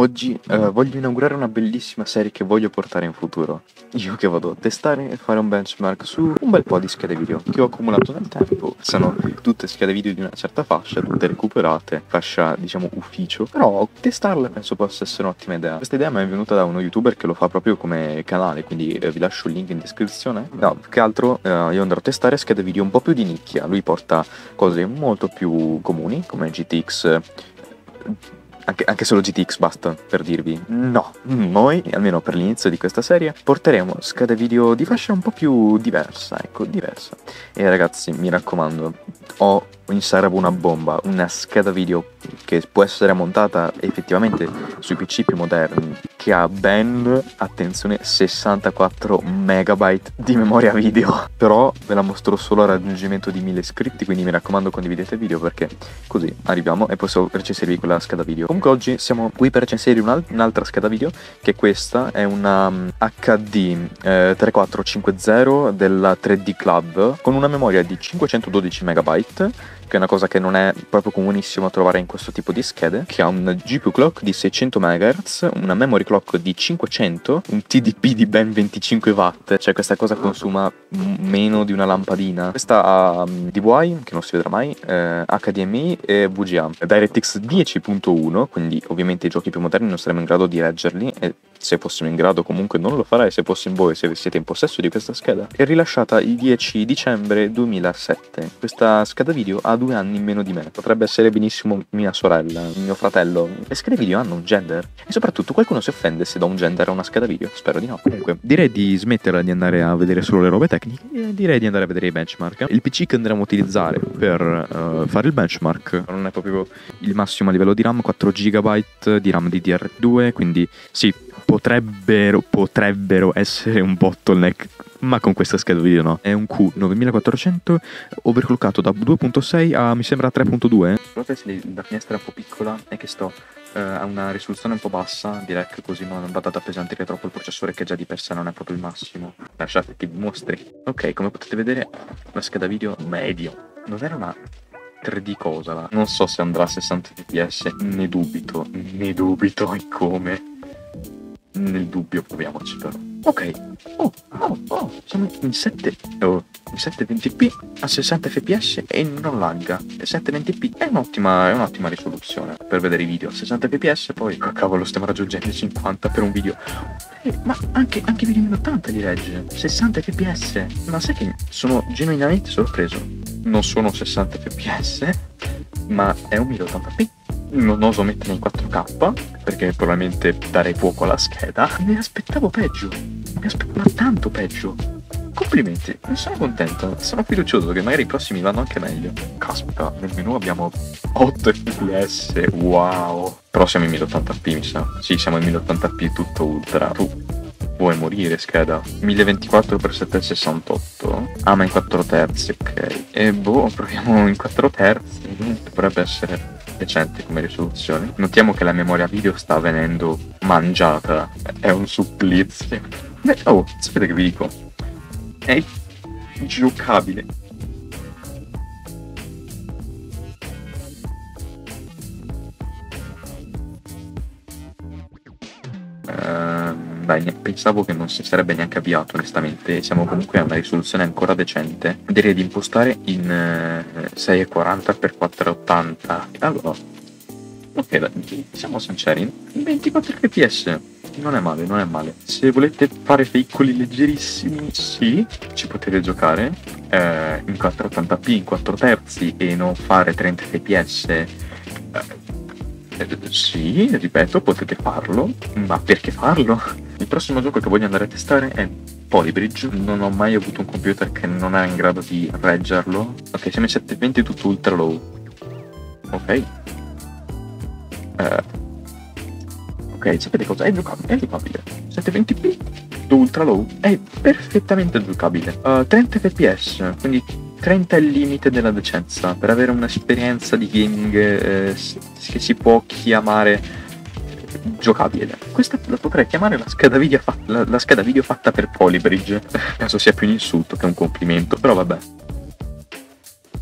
Oggi voglio inaugurare una bellissima serie che voglio portare in futuro. Io che vado a testare e fare un benchmark su un bel po' di schede video che ho accumulato nel tempo. Sono tutte schede video di una certa fascia, tutte recuperate, fascia diciamo ufficio. Però testarle penso possa essere un'ottima idea. Questa idea mi è venuta da uno youtuber che lo fa proprio come canale, quindi vi lascio il link in descrizione. No, più che altro io andrò a testare schede video un po' più di nicchia. Lui porta cose molto più comuni come GTX. Anche solo GTX basta per dirvi no. Noi, almeno per l'inizio di questa serie, porteremo schede video di fascia un po' più diversa, ecco, diversa. E ragazzi, mi raccomando, ho in serbo una bomba, una scheda video che può essere montata effettivamente sui PC più moderni, che ha ben, attenzione, 64 megabyte di memoria video. Però ve la mostro solo al raggiungimento di 1000 iscritti, quindi mi raccomando condividete il video perché così arriviamo e posso recensirvi quella scheda video. Comunque oggi siamo qui per recensire un'altra scheda video, che questa è una HD 3450 della 3D Club con una memoria di 512 megabyte, che è una cosa che non è proprio comunissimo trovare in questo tipo di schede, che ha un GPU clock di 600 MHz, una memory clock di 500, un TDP di ben 25 watt, cioè questa cosa consuma meno di una lampadina. Questa ha DVI, che non si vedrà mai, HDMI e VGA, DirectX 10.1, quindi ovviamente i giochi più moderni non saremo in grado di reggerli, e se fossimo in grado comunque non lo farei se fossi in voi, se siete in possesso di questa scheda. È rilasciata il 10 dicembre 2007. Questa scheda video ha 2 anni in meno di me, potrebbe essere benissimo mia sorella, mio fratello. Le schede video hanno un gender, e soprattutto qualcuno si offende se do un gender a una scheda video? Spero di no. Comunque direi di smetterla di andare a vedere solo le robe tecniche e direi di andare a vedere i benchmark. Il PC che andremo a utilizzare per fare il benchmark non è proprio il massimo a livello di RAM, 4 GB di RAM DDR2, quindi sì, potrebbero essere un bottleneck, ma con questa scheda video no. È un Q9400 overclockato da 2.6 a mi sembra 3.2. Scusate se la finestra è un po' piccola e che sto a una risoluzione un po' bassa di rec, così non vado ad appesantire troppo il processore, che già di per sé non è proprio il massimo. Lasciate che vi mostri. Ok, come potete vedere la scheda video medio. Non era una 3D cosa là. Non so se andrà a 60 fps, ne dubito e come. Nel dubbio proviamoci però. Ok. Siamo in 720p a 60 fps e non lagga. E 720p è un'ottima risoluzione per vedere i video. A 60 fps poi, oh, cavolo, stiamo raggiungendo i 50 per un video. Ma anche video in 1080 li regge. 60 fps. Ma sai che sono genuinamente sorpreso. Non sono 60 fps, ma è un 1080p. Non oso mettere in 4K perché probabilmente darei fuoco alla scheda. Mi aspettavo peggio, ma tanto peggio. Complimenti, ne sono contento, sono fiducioso che magari i prossimi vanno anche meglio. Caspita, nel menu abbiamo 8 fps, wow. Però siamo in 1080p mi sa. Sì, siamo in 1080p tutto ultra. Vuoi morire scheda? 1024x768. Ah, ma in 4 terzi, ok. E proviamo in 4 terzi. Dovrebbe essere decente come risoluzione. Notiamo che la memoria video sta venendo mangiata. È un supplizio. Beh, oh, sapete che vi dico? È giocabile. Dai, pensavo che non si sarebbe neanche avviato, onestamente. Siamo comunque a una risoluzione ancora decente. Direi di impostare in 640x480. Allora, ok, dai, siamo sinceri, 24 fps non è male. Se volete fare veicoli leggerissimi, sì, ci potete giocare in 480p, in 4 terzi e non fare 30 fps. Sì, ripeto, potete farlo, ma perché farlo? Il prossimo gioco che voglio andare a testare è Polybridge. Non ho mai avuto un computer che non era in grado di reggerlo. Ok, siamo in 720 tutto ultra low. Ok. Ok, sapete cosa? È giocabile. 720p tutto ultra low è perfettamente giocabile. 30 fps, quindi 30 è il limite della decenza per avere un'esperienza di gaming che si può chiamare giocabile. Questa la potrei chiamare la scheda video fatta per Polybridge. Penso sia più un insulto che un complimento, però vabbè.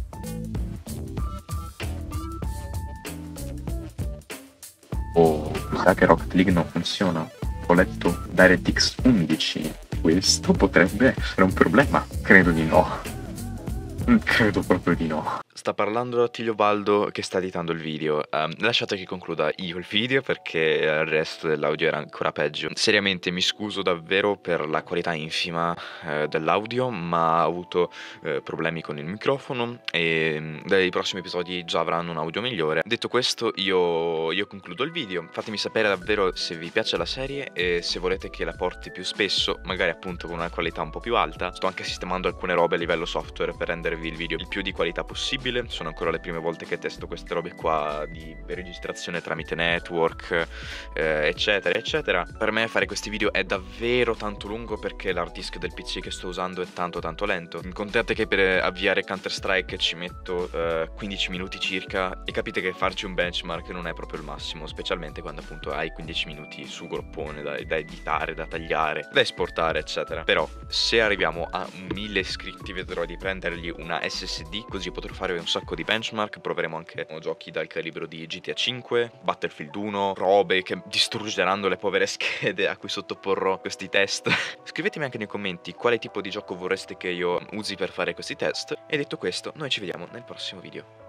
Oh, sa che Rocket League non funziona. Ho letto DirectX 11. Questo potrebbe essere un problema. Credo di no. Credo proprio di no. Sta parlando Attilio Baldo che sta editando il video. Lasciate che concluda io il video perché il resto dell'audio era ancora peggio. Seriamente mi scuso davvero per la qualità infima dell'audio, ma ho avuto problemi con il microfono e dai prossimi episodi già avranno un audio migliore. Detto questo io concludo il video. Fatemi sapere davvero se vi piace la serie e se volete che la porti più spesso, magari appunto con una qualità un po' più alta. Sto anche sistemando alcune robe a livello software per rendervi il video il più di qualità possibile. Sono ancora le prime volte che testo queste robe qua di registrazione tramite network, eccetera eccetera. Per me fare questi video è davvero tanto lungo perché l'hard disk del PC che sto usando è tanto lento. Contate che per avviare Counter Strike ci metto 15 minuti circa e capite che farci un benchmark non è proprio il massimo, specialmente quando appunto hai 15 minuti su groppone da editare, da tagliare, da esportare eccetera. Però se arriviamo a 1000 iscritti vedrò di prendergli una SSD, così potrò fare un sacco di benchmark. Proveremo anche giochi dal calibro di GTA 5, Battlefield 1, robe che distruggeranno le povere schede a cui sottoporrò questi test. Scrivetemi anche nei commenti quale tipo di gioco vorreste che io usi per fare questi test. E detto questo, noi ci vediamo nel prossimo video.